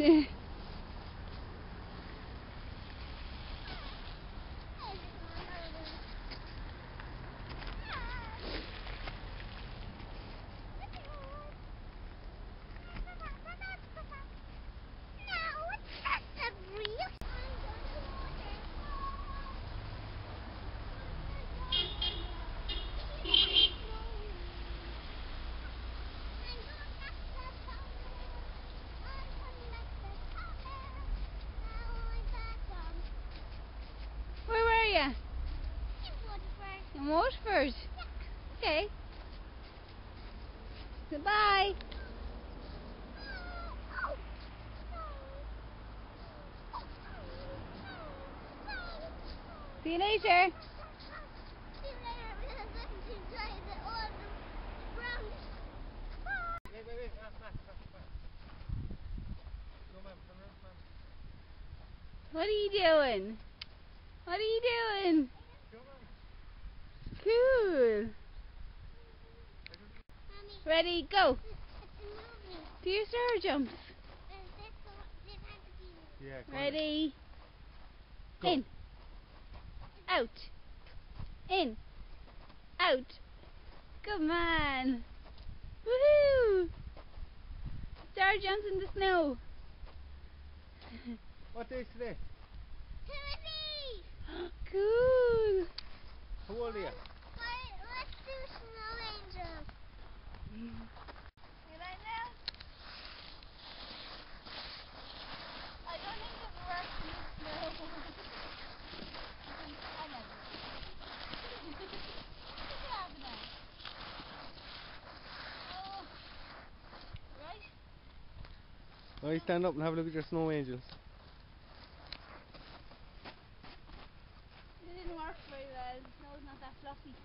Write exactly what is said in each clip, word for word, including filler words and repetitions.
Where were you? In Waterford. Okay. Goodbye. See you later. What are you doing? What are you doing? Cool. Ready, go. Do your star jumps. Yeah, Ready. Go. In. Out. In. Out. Come on. Woohoo! Star jumps in the snow. What day is today? Cool. How old are you? Let's do snow angels. You like now? I don't think it works in the snow. I never. Look at that now. Oh. Right? Oh, you stand up and have a look at your snow angels. It didn't work very well. The snow's not that fluffy.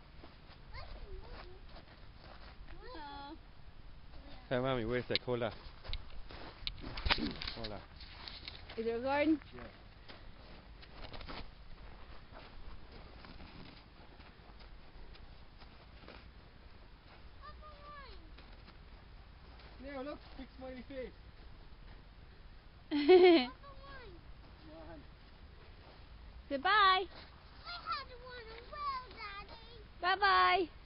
No. Hey, mommy, wait a sec, hold that. Hold that. Is it recording? Yeah. Now look, big smiley face. One. Goodbye. I had one as well, Daddy. Bye bye.